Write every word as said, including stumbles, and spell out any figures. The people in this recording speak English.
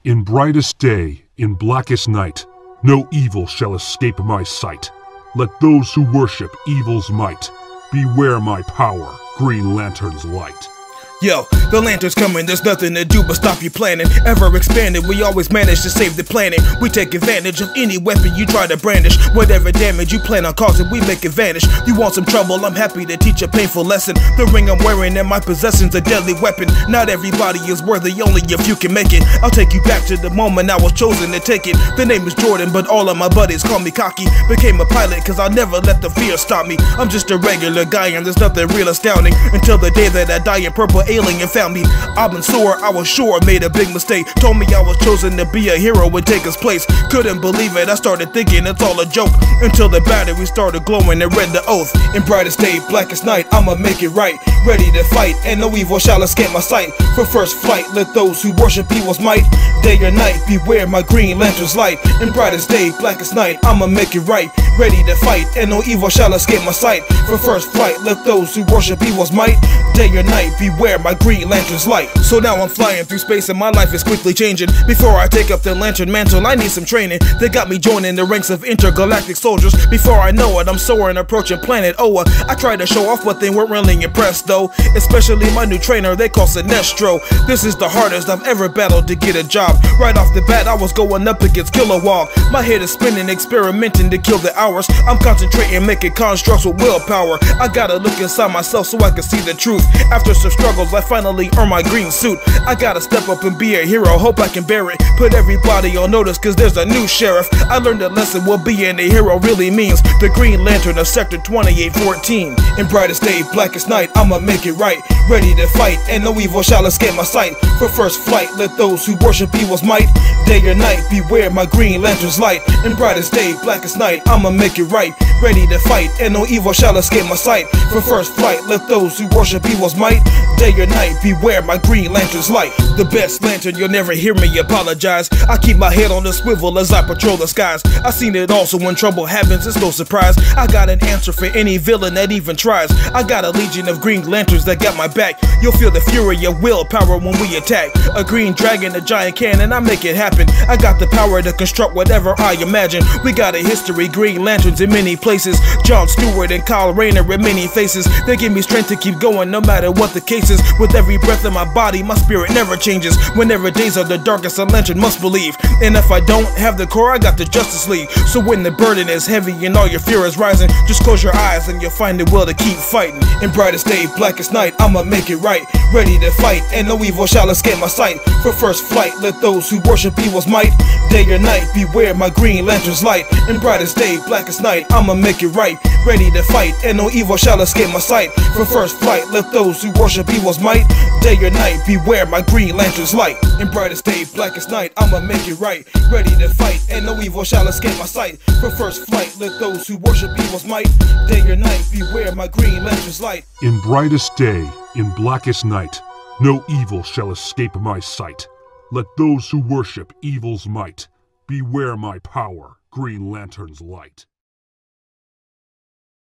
In brightest day, in blackest night, no evil shall escape my sight. Let those who worship evil's might beware my power, Green Lantern's light. Yo, the lantern's coming, there's nothing to do but stop you planning. Ever expanding, we always manage to save the planet. We take advantage of any weapon you try to brandish. Whatever damage you plan on causing, we make it vanish. You want some trouble, I'm happy to teach a painful lesson. The ring I'm wearing and my possession's a deadly weapon. Not everybody is worthy, only if you can make it. I'll take you back to the moment I was chosen to take it. The name is Jordan, but all of my buddies call me cocky. Became a pilot, cause I'll never let the fear stop me. I'm just a regular guy and there's nothing real astounding. Until the day that I die in purple alien found me. I've been sore, I was sure I made a big mistake. Told me I was chosen to be a hero and take his place. Couldn't believe it, I started thinking it's all a joke. Until the battery started glowing and read the oath. In brightest day, blackest night, I'ma make it right. Ready to fight, and no evil shall escape my sight. For first flight, let those who worship evil's might day or night, beware my Green Lantern's light. In brightest day, blackest night, I'ma make it right. Ready to fight, and no evil shall escape my sight. For first flight, let those who worship evil's might day or night, beware my Green Lantern's light. So now I'm flying through space and my life is quickly changing. Before I take up the lantern mantle, I need some training. They got me joining the ranks of intergalactic soldiers. Before I know it, I'm soaring, approaching planet Oa. I tried to show off, but they weren't really impressed though. Especially my new trainer, they call Sinestro. This is the hardest I've ever battled to get a job. Right off the bat, I was going up against Kilowog. My head is spinning, experimenting to kill the hours. I'm concentrating, making constructs with willpower. I gotta look inside myself so I can see the truth. After some struggles, I finally earn my green suit. I gotta step up and be a hero, hope I can bear it. Put everybody on notice cause there's a new sheriff. I learned a lesson what being a hero really means. The Green Lantern of Sector twenty-eight fourteen. In brightest day, blackest night, I'ma make it right. Ready to fight, and no evil shall escape my sight. For first flight, let those who worship evil's might day or night, beware my Green Lantern's light. In brightest day, blackest night, I'ma make it right. Ready to fight, and no evil shall escape my sight. For first flight, let those who worship evil's might day or night, beware my Green Lantern's light. The best lantern, you'll never hear me apologize. I keep my head on the swivel as I patrol the skies. I seen it all, so when trouble happens, it's no surprise. I got an answer for any villain that even tries. I got a legion of Green Lanterns that got my back. You'll feel the fury of willpower when we attack. A green dragon, a giant cannon, I make it happen. I got the power to construct whatever I imagine. We got a history, Green Lanterns in many places. John Stewart and Kyle Rayner in many faces. They give me strength to keep going no matter what the case is. With every breath in my body, my spirit never changes. Whenever days are the darkest, a lantern must believe. And if I don't have the core, I got the Justice League. So when the burden is heavy and all your fear is rising, just close your eyes and you'll find the will to keep fighting. In brightest day, blackest night, I'ma make it right. Ready to fight, and no evil shall escape my sight. For first flight, let those who worship evil's might day or night, beware my Green Lantern's light. In brightest day, blackest night, I'ma make it right. Ready to fight, and no evil shall escape my sight. For first flight, let those who worship evil's might day or night, beware my Green Lantern's light. In brightest day, blackest night, I'ma make it right. Ready to fight, and no evil shall escape my sight. For first flight, let those who worship evil's might day or night, beware my Green Lantern's light. In brightest day, in blackest night, no evil shall escape my sight. Let those who worship evil's might beware my power, Green Lantern's light.